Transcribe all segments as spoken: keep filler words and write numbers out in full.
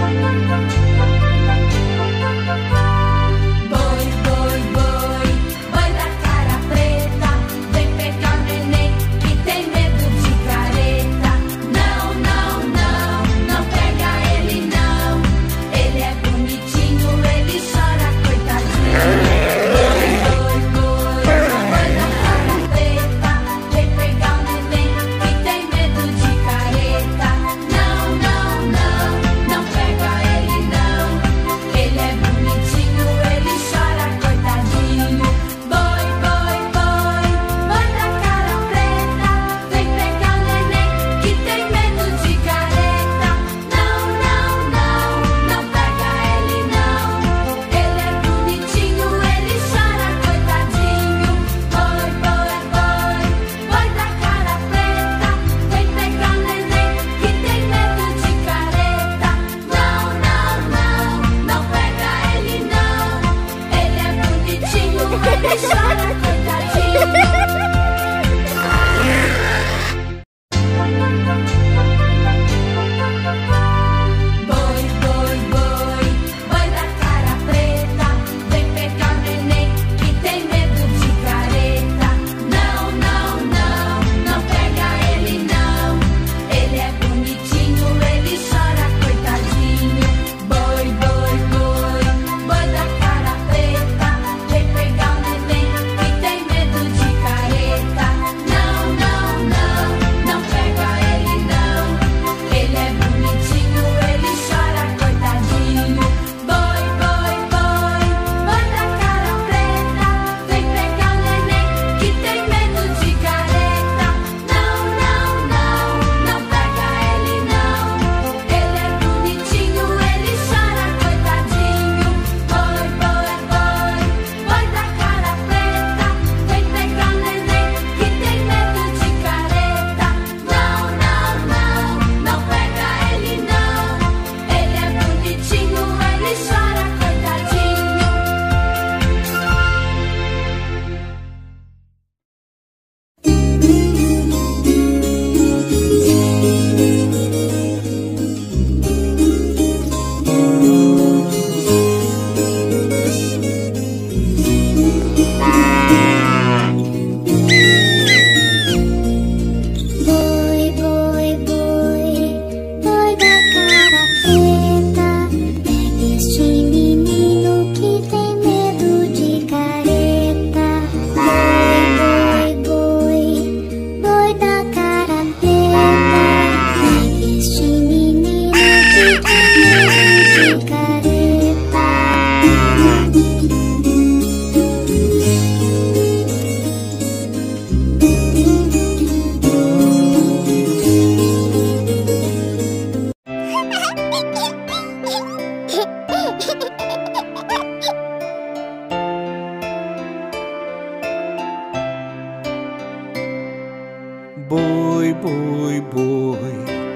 Boi, boi, boi,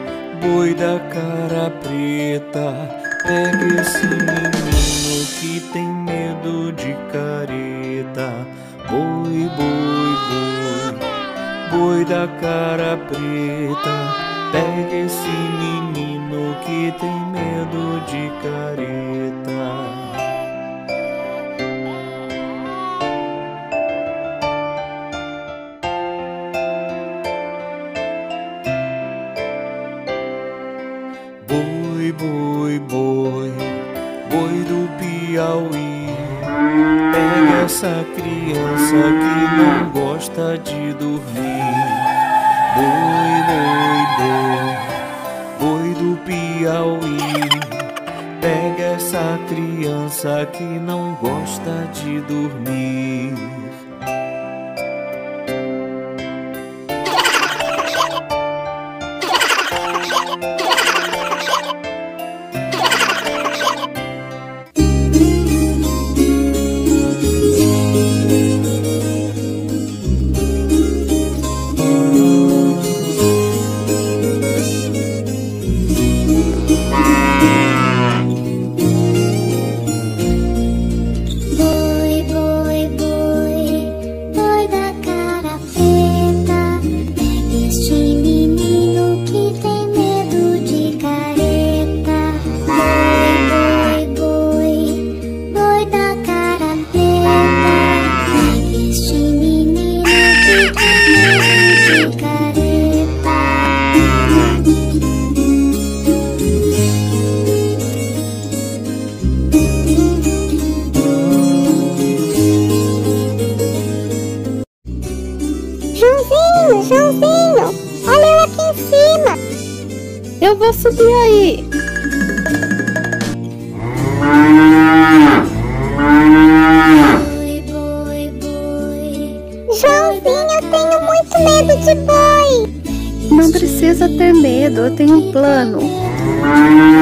boi da cara preta, pega esse menino que tem medo de careta. Boi, boi, boi, boi da cara preta, pega esse menino que tem medo de careta. Boi, boi, boi, boi do Piauí, pega essa criança que não gosta de dormir. Boi, boi, boi, boi do Piauí, pega essa criança que não gosta de dormir. Boi, boi, boi, vou subir aí. Joãozinho, eu tenho muito medo de boi. Não precisa ter medo, eu tenho um plano.